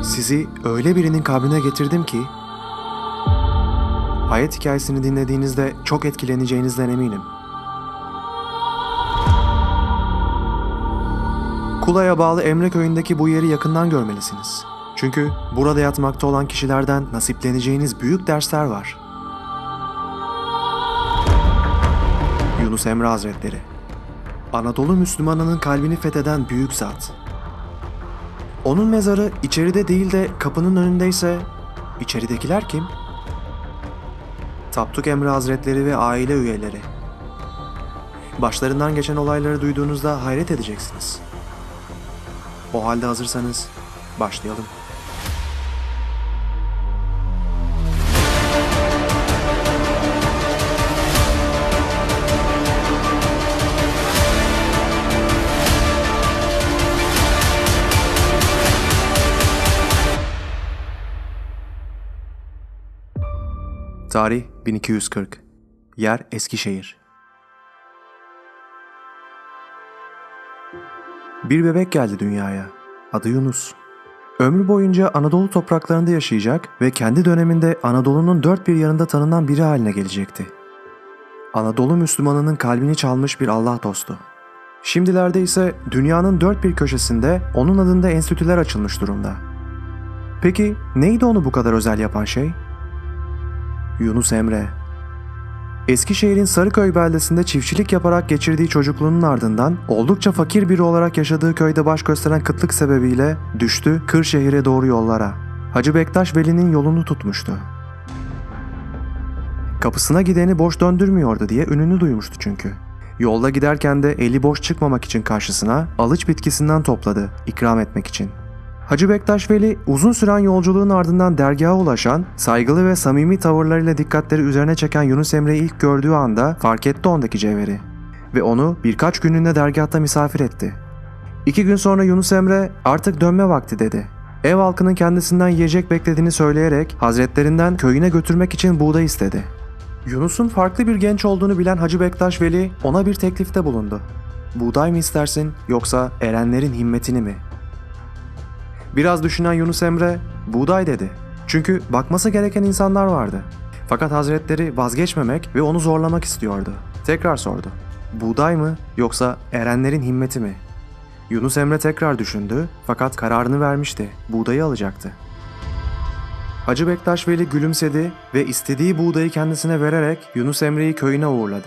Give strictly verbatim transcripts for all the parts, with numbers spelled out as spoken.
Sizi öyle birinin kabrine getirdim ki, hayat hikayesini dinlediğinizde çok etkileneceğinizden eminim. Kula'ya bağlı Emre köyündeki bu yeri yakından görmelisiniz. Çünkü burada yatmakta olan kişilerden nasipleneceğiniz büyük dersler var. Yunus Emre Hazretleri, Anadolu Müslümanının kalbini fetheden büyük zat. Onun mezarı içeride değil de kapının önündeyse, içeridekiler kim? Tapduk Emre Hazretleri ve aile üyeleri. Başlarından geçen olayları duyduğunuzda hayret edeceksiniz. O halde hazırsanız başlayalım. Tarih bin iki yüz kırk. Yer Eskişehir. Bir bebek geldi dünyaya. Adı Yunus. Ömrü boyunca Anadolu topraklarında yaşayacak ve kendi döneminde Anadolu'nun dört bir yanında tanınan biri haline gelecekti. Anadolu Müslümanının kalbini çalmış bir Allah dostu. Şimdilerde ise dünyanın dört bir köşesinde onun adında enstitüler açılmış durumda. Peki neydi onu bu kadar özel yapan şey? Yunus Emre. Eskişehir'in Sarıköy beldesinde çiftçilik yaparak geçirdiği çocukluğunun ardından oldukça fakir biri olarak yaşadığı köyde baş gösteren kıtlık sebebiyle düştü Kırşehir'e doğru yollara. Hacı Bektaş Veli'nin yolunu tutmuştu. Kapısına gideni boş döndürmüyordu diye ününü duymuştu çünkü. Yolda giderken de eli boş çıkmamak için karşısına alıç bitkisinden topladı ikram etmek için. Hacı Bektaş Veli uzun süren yolculuğun ardından dergaha ulaşan, saygılı ve samimi tavırlarıyla dikkatleri üzerine çeken Yunus Emre'yi ilk gördüğü anda fark etti ondaki cevheri ve onu birkaç günlüğüne dergahta misafir etti. İki gün sonra Yunus Emre artık dönme vakti dedi. Ev halkının kendisinden yiyecek beklediğini söyleyerek hazretlerinden köyüne götürmek için buğday istedi. Yunus'un farklı bir genç olduğunu bilen Hacı Bektaş Veli ona bir teklifte bulundu. Buğday mı istersin yoksa erenlerin himmetini mi? Biraz düşünen Yunus Emre, buğday dedi. Çünkü bakması gereken insanlar vardı. Fakat hazretleri vazgeçmemek ve onu zorlamak istiyordu. Tekrar sordu. Buğday mı yoksa erenlerin himmeti mi? Yunus Emre tekrar düşündü fakat kararını vermişti. Buğdayı alacaktı. Hacı Bektaş Veli gülümsedi ve istediği buğdayı kendisine vererek Yunus Emre'yi köyüne uğurladı.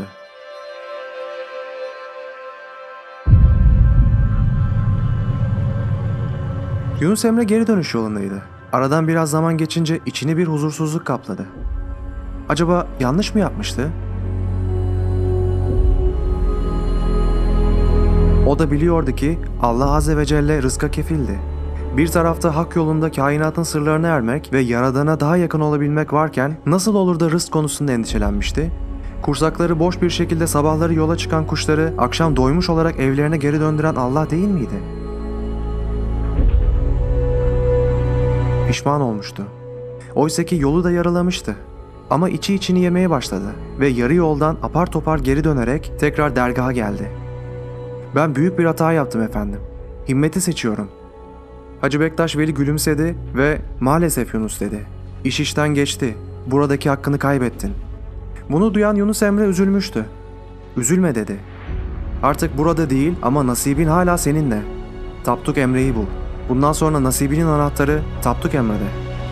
Yunus Emre geri dönüş yolundaydı. Aradan biraz zaman geçince içini bir huzursuzluk kapladı. Acaba yanlış mı yapmıştı? O da biliyordu ki Allah Azze ve Celle rızka kefildi. Bir tarafta hak yolunda kainatın sırlarına ermek ve Yaradan'a daha yakın olabilmek varken nasıl olur da rızk konusunda endişelenmişti? Kursakları boş bir şekilde sabahları yola çıkan kuşları akşam doymuş olarak evlerine geri döndüren Allah değil miydi? Pişman olmuştu. Oysaki yolu da yaralamıştı. Ama içi içini yemeye başladı ve yarı yoldan apar topar geri dönerek tekrar dergaha geldi. Ben büyük bir hata yaptım efendim. Himmeti seçiyorum. Hacı Bektaş Veli gülümsedi ve maalesef Yunus dedi. İş işten geçti. Buradaki hakkını kaybettin. Bunu duyan Yunus Emre üzülmüştü. Üzülme dedi. Artık burada değil ama nasibin hala seninle. Tapduk Emre'yi bul. Bundan sonra nasibinin anahtarı Tapduk Emre'de.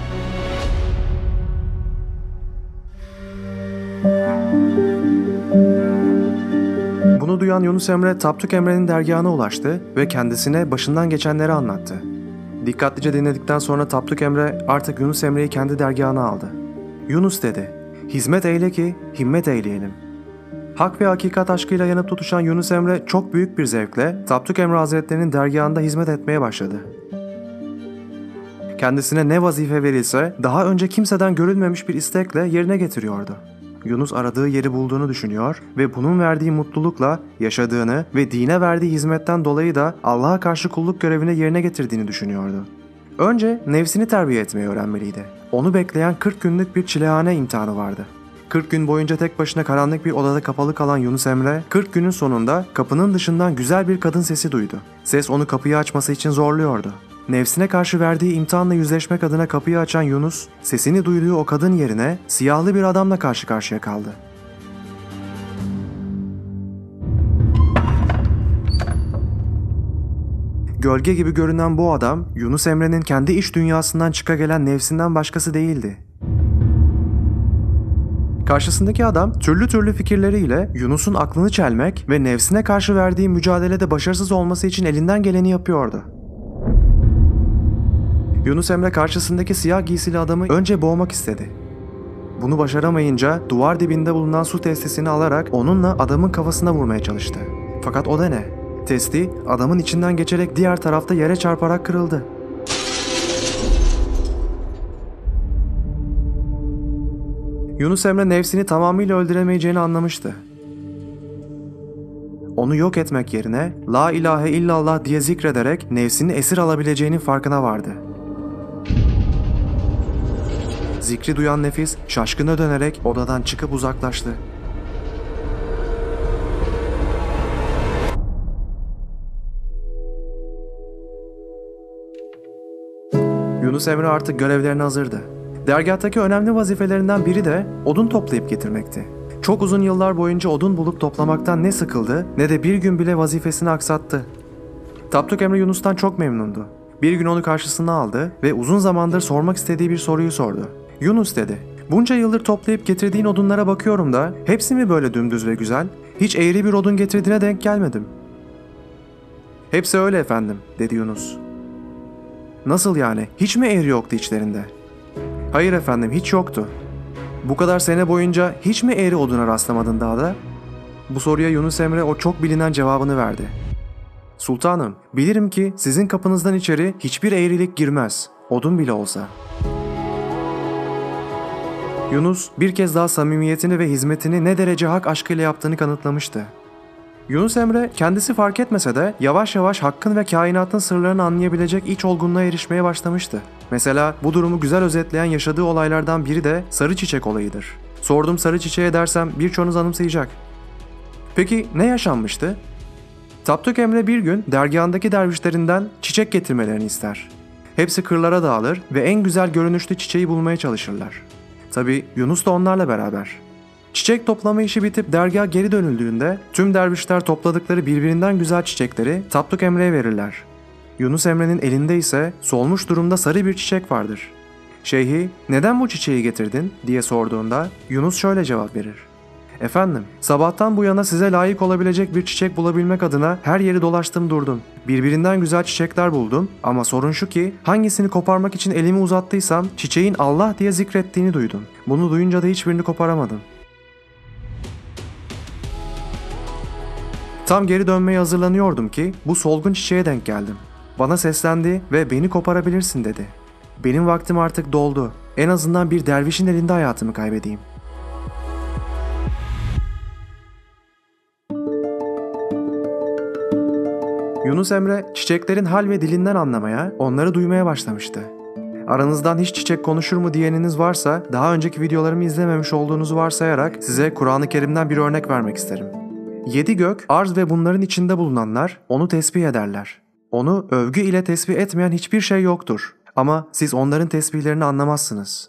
Bunu duyan Yunus Emre Tapduk Emre'nin dergahına ulaştı ve kendisine başından geçenleri anlattı. Dikkatlice dinledikten sonra Tapduk Emre artık Yunus Emre'yi kendi dergahına aldı. Yunus dedi, hizmet eyle ki himmet eyleyelim. Hak ve hakikat aşkıyla yanıp tutuşan Yunus Emre çok büyük bir zevkle Tapduk Emre Hazretleri'nin dergahında hizmet etmeye başladı. Kendisine ne vazife verilse daha önce kimseden görülmemiş bir istekle yerine getiriyordu. Yunus aradığı yeri bulduğunu düşünüyor ve bunun verdiği mutlulukla yaşadığını ve dine verdiği hizmetten dolayı da Allah'a karşı kulluk görevini yerine getirdiğini düşünüyordu. Önce nefsini terbiye etmeyi öğrenmeliydi. Onu bekleyen kırk günlük bir çilehane imtihanı vardı. kırk gün boyunca tek başına karanlık bir odada kapalı kalan Yunus Emre, kırk günün sonunda kapının dışından güzel bir kadın sesi duydu. Ses onu kapıyı açması için zorluyordu. Nefsine karşı verdiği imtihanla yüzleşmek adına kapıyı açan Yunus, sesini duyduğu o kadın yerine siyahlı bir adamla karşı karşıya kaldı. Gölge gibi görünen bu adam, Yunus Emre'nin kendi iç dünyasından çıkagelen nefsinden başkası değildi. Karşısındaki adam türlü türlü fikirleriyle Yunus'un aklını çelmek ve nefsine karşı verdiği mücadelede başarısız olması için elinden geleni yapıyordu. Yunus Emre karşısındaki siyah giysili adamı önce boğmak istedi. Bunu başaramayınca duvar dibinde bulunan su testisini alarak onunla adamın kafasına vurmaya çalıştı. Fakat o da ne? Testi adamın içinden geçerek diğer tarafta yere çarparak kırıldı. Yunus Emre nefsini tamamıyla öldüremeyeceğini anlamıştı. Onu yok etmek yerine La ilahe illallah diye zikrederek nefsini esir alabileceğinin farkına vardı. Zikri duyan nefis şaşkına dönerek odadan çıkıp uzaklaştı. Yunus Emre artık görevlerine hazırdı. Dergahtaki önemli vazifelerinden biri de odun toplayıp getirmekti. Çok uzun yıllar boyunca odun bulup toplamaktan ne sıkıldı ne de bir gün bile vazifesini aksattı. Tapduk Emre Yunus'tan çok memnundu. Bir gün onu karşısına aldı ve uzun zamandır sormak istediği bir soruyu sordu. Yunus dedi, bunca yıldır toplayıp getirdiğin odunlara bakıyorum da hepsi mi böyle dümdüz ve güzel? Hiç eğri bir odun getirdiğine denk gelmedim. Hepsi öyle efendim, dedi Yunus. Nasıl yani? Hiç mi eğri yoktu içlerinde? Hayır efendim, hiç yoktu. Bu kadar sene boyunca hiç mi eğri oduna rastlamadın dağda? Bu soruya Yunus Emre o çok bilinen cevabını verdi. Sultanım, bilirim ki sizin kapınızdan içeri hiçbir eğrilik girmez, odun bile olsa. Yunus bir kez daha samimiyetini ve hizmetini ne derece hak aşkıyla yaptığını kanıtlamıştı. Yunus Emre kendisi fark etmese de yavaş yavaş hakkın ve kainatın sırlarını anlayabilecek iç olgunluğa erişmeye başlamıştı. Mesela bu durumu güzel özetleyen yaşadığı olaylardan biri de sarı çiçek olayıdır. Sordum sarı çiçeğe dersem birçoğunuz anımsayacak. Peki ne yaşanmıştı? Tapduk Emre bir gün dergahındaki dervişlerinden çiçek getirmelerini ister. Hepsi kırlara dağılır ve en güzel görünüşlü çiçeği bulmaya çalışırlar. Tabii Yunus da onlarla beraber. Çiçek toplama işi bitip dergaha geri dönüldüğünde tüm dervişler topladıkları birbirinden güzel çiçekleri Tapduk Emre'ye verirler. Yunus Emre'nin elinde ise solmuş durumda sarı bir çiçek vardır. Şeyhi, neden bu çiçeği getirdin diye sorduğunda Yunus şöyle cevap verir. Efendim, sabahtan bu yana size layık olabilecek bir çiçek bulabilmek adına her yeri dolaştım durdum. Birbirinden güzel çiçekler buldum ama sorun şu ki hangisini koparmak için elimi uzattıysam çiçeğin Allah diye zikrettiğini duydum. Bunu duyunca da hiçbirini koparamadım. Tam geri dönmeye hazırlanıyordum ki bu solgun çiçeğe denk geldim. Bana seslendi ve beni koparabilirsin dedi. Benim vaktim artık doldu. En azından bir dervişin elinde hayatımı kaybedeyim. Yunus Emre çiçeklerin hal ve dilinden anlamaya, onları duymaya başlamıştı. Aranızdan hiç çiçek konuşur mu diyeniniz varsa daha önceki videolarımı izlememiş olduğunuzu varsayarak size Kur'an-ı Kerim'den bir örnek vermek isterim. Yedi gök, arz ve bunların içinde bulunanlar onu tesbih ederler. Onu övgü ile tesbih etmeyen hiçbir şey yoktur. Ama siz onların tesbihlerini anlamazsınız.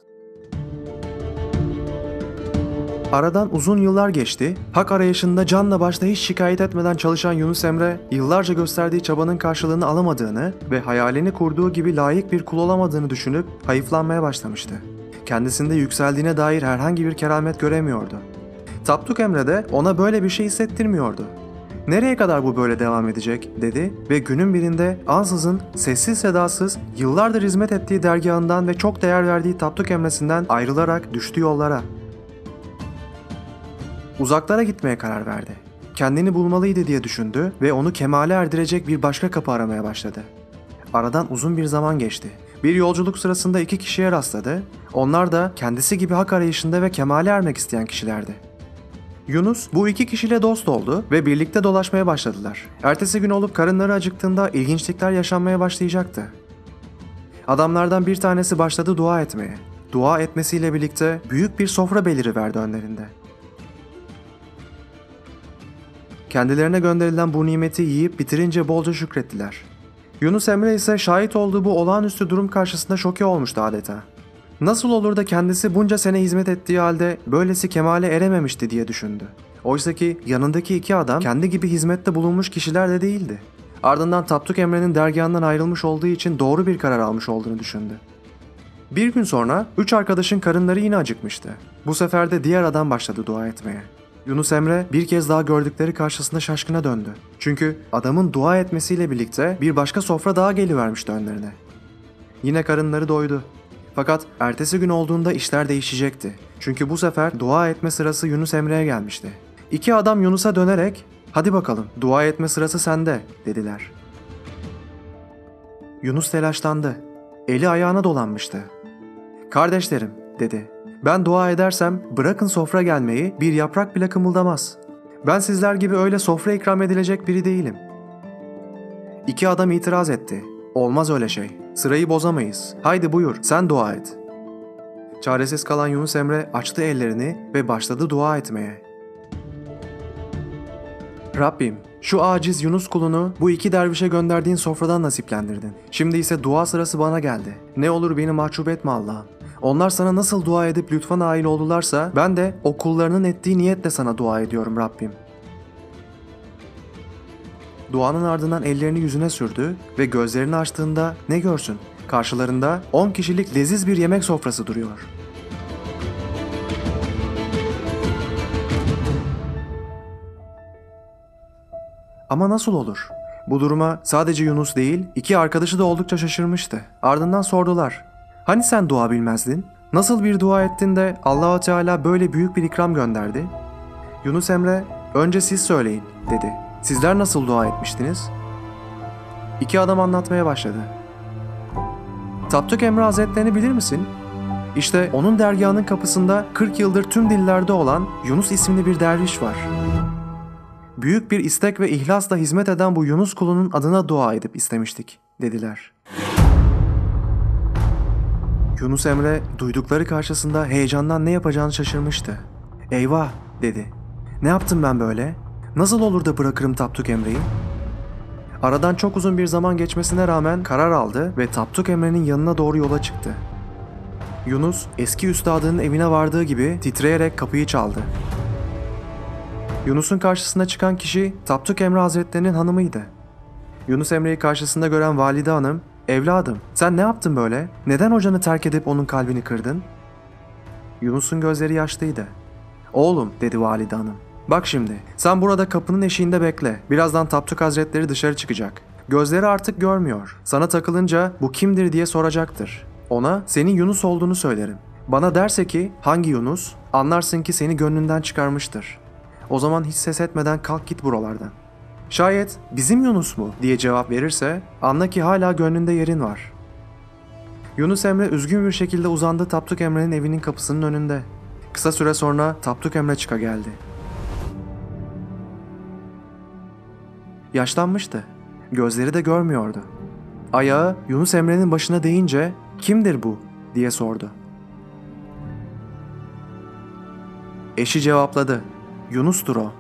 Aradan uzun yıllar geçti. Hak arayışında canla başla hiç şikayet etmeden çalışan Yunus Emre, yıllarca gösterdiği çabanın karşılığını alamadığını ve hayalini kurduğu gibi layık bir kul olamadığını düşünüp hayıflanmaya başlamıştı. Kendisinde yükseldiğine dair herhangi bir keramet göremiyordu. Tapduk Emre de ona böyle bir şey hissettirmiyordu. Nereye kadar bu böyle devam edecek dedi ve günün birinde ansızın sessiz sedasız yıllardır hizmet ettiği dergahından ve çok değer verdiği Tapduk Emre'sinden ayrılarak düştü yollara. Uzaklara gitmeye karar verdi. Kendini bulmalıydı diye düşündü ve onu kemale erdirecek bir başka kapı aramaya başladı. Aradan uzun bir zaman geçti. Bir yolculuk sırasında iki kişiye rastladı. Onlar da kendisi gibi hak arayışında ve kemale ermek isteyen kişilerdi. Yunus bu iki kişiyle dost oldu ve birlikte dolaşmaya başladılar. Ertesi gün olup karınları acıktığında ilginçlikler yaşanmaya başlayacaktı. Adamlardan bir tanesi başladı dua etmeye. Dua etmesiyle birlikte büyük bir sofra beliriverdi önlerinde. Kendilerine gönderilen bu nimeti yiyip bitirince bolca şükrettiler. Yunus Emre ise şahit olduğu bu olağanüstü durum karşısında şoke olmuştu adeta. Nasıl olur da kendisi bunca sene hizmet ettiği halde böylesi kemale erememişti diye düşündü. Oysaki yanındaki iki adam kendi gibi hizmette bulunmuş kişiler de değildi. Ardından Tapduk Emre'nin dergahından ayrılmış olduğu için doğru bir karar almış olduğunu düşündü. Bir gün sonra üç arkadaşın karınları yine acıkmıştı. Bu sefer de diğer adam başladı dua etmeye. Yunus Emre bir kez daha gördükleri karşısında şaşkına döndü. Çünkü adamın dua etmesiyle birlikte bir başka sofra daha gelivermişti önlerine. Yine karınları doydu. Fakat ertesi gün olduğunda işler değişecekti. Çünkü bu sefer dua etme sırası Yunus Emre'ye gelmişti. İki adam Yunus'a dönerek "Hadi bakalım, dua etme sırası sende," dediler. Yunus telaşlandı. Eli ayağına dolanmıştı. "Kardeşlerim," dedi. "Ben dua edersem bırakın sofra gelmeyi, bir yaprak bile kımıldamaz. Ben sizler gibi öyle sofra ikram edilecek biri değilim." İki adam itiraz etti. "Olmaz öyle şey. Sırayı bozamayız. Haydi buyur, sen dua et." Çaresiz kalan Yunus Emre açtı ellerini ve başladı dua etmeye. "Rabbim, şu aciz Yunus kulunu bu iki dervişe gönderdiğin sofradan nasiplendirdin. Şimdi ise dua sırası bana geldi. Ne olur beni mahcup etme Allah'ım. Onlar sana nasıl dua edip lütfa nail oldularsa ben de o kullarının ettiği niyetle sana dua ediyorum Rabbim." Duanın ardından ellerini yüzüne sürdü ve gözlerini açtığında ne görsün? Karşılarında on kişilik leziz bir yemek sofrası duruyor. Ama nasıl olur? Bu duruma sadece Yunus değil, iki arkadaşı da oldukça şaşırmıştı. Ardından sordular. "Hani sen dua bilmezdin? Nasıl bir dua ettin de Allah-u Teala böyle büyük bir ikram gönderdi?" Yunus Emre, "Önce siz söyleyin," dedi. "Sizler nasıl dua etmiştiniz?" İki adam anlatmaya başladı. "Tapduk Emre Hazretlerini bilir misin? İşte onun dergahının kapısında kırk yıldır tüm dillerde olan Yunus isimli bir derviş var. Büyük bir istek ve ihlasla hizmet eden bu Yunus kulunun adına dua edip istemiştik," dediler. Yunus Emre duydukları karşısında heyecandan ne yapacağını şaşırmıştı. "Eyvah," dedi. "Ne yaptım ben böyle? Nasıl olur da bırakırım Tapduk Emre'yi?" Aradan çok uzun bir zaman geçmesine rağmen karar aldı ve Tapduk Emre'nin yanına doğru yola çıktı. Yunus eski üstadının evine vardığı gibi titreyerek kapıyı çaldı. Yunus'un karşısına çıkan kişi Tapduk Emre Hazretlerinin hanımıydı. Yunus Emre'yi karşısında gören valide hanım, "Evladım, sen ne yaptın böyle? Neden hocanı terk edip onun kalbini kırdın?" Yunus'un gözleri yaşlıydı. "Oğlum," dedi valide hanım, "bak şimdi, sen burada kapının eşiğinde bekle. Birazdan Tapduk Hazretleri dışarı çıkacak. Gözleri artık görmüyor. Sana takılınca bu kimdir diye soracaktır. Ona senin Yunus olduğunu söylerim. Bana derse ki hangi Yunus, anlarsın ki seni gönlünden çıkarmıştır. O zaman hiç ses etmeden kalk git buralardan. Şayet bizim Yunus mu diye cevap verirse anla ki hala gönlünde yerin var." Yunus Emre üzgün bir şekilde uzandı Tapduk Emre'nin evinin kapısının önünde. Kısa süre sonra Tapduk Emre çıka geldi. Yaşlanmıştı. Gözleri de görmüyordu. Ayağı Yunus Emre'nin başına değince "Kimdir bu?" diye sordu. Eşi cevapladı. "Yunus'tur o."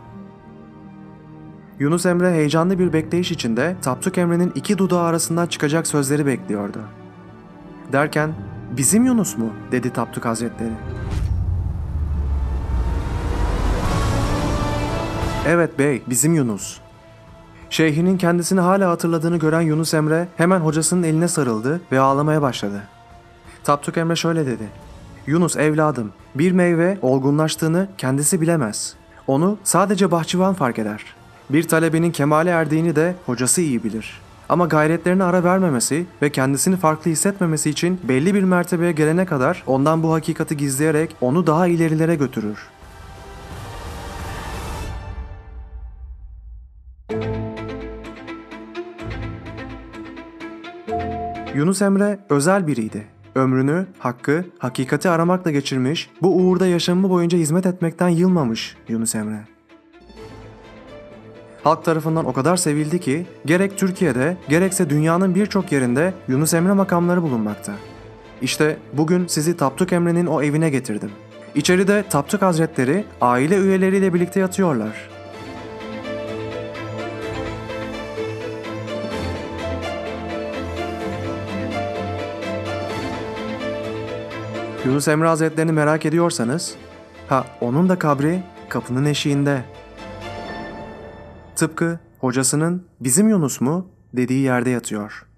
Yunus Emre heyecanlı bir bekleyiş içinde Tapduk Emre'nin iki dudağı arasından çıkacak sözleri bekliyordu. Derken "Bizim Yunus mu?" dedi Tapduk Hazretleri. "Evet bey, bizim Yunus." Şeyhinin kendisini hala hatırladığını gören Yunus Emre hemen hocasının eline sarıldı ve ağlamaya başladı. Tapduk Emre şöyle dedi. "Yunus evladım, bir meyve olgunlaştığını kendisi bilemez. Onu sadece bahçıvan fark eder. Bir talebenin kemale erdiğini de hocası iyi bilir. Ama gayretlerine ara vermemesi ve kendisini farklı hissetmemesi için belli bir mertebeye gelene kadar ondan bu hakikati gizleyerek onu daha ilerilere götürür." Yunus Emre özel biriydi. Ömrünü, hakkı, hakikati aramakla geçirmiş, bu uğurda yaşamı boyunca hizmet etmekten yılmamış Yunus Emre. Halk tarafından o kadar sevildi ki gerek Türkiye'de gerekse dünyanın birçok yerinde Yunus Emre makamları bulunmakta. İşte bugün sizi Tapduk Emre'nin o evine getirdim. İçeride Tapduk Hazretleri aile üyeleriyle birlikte yatıyorlar. Yunus Emre Hazretlerini merak ediyorsanız, ha onun da kabri kapının eşiğinde. Tıpkı hocasının bizim Yunus mu dediği yerde yatıyor.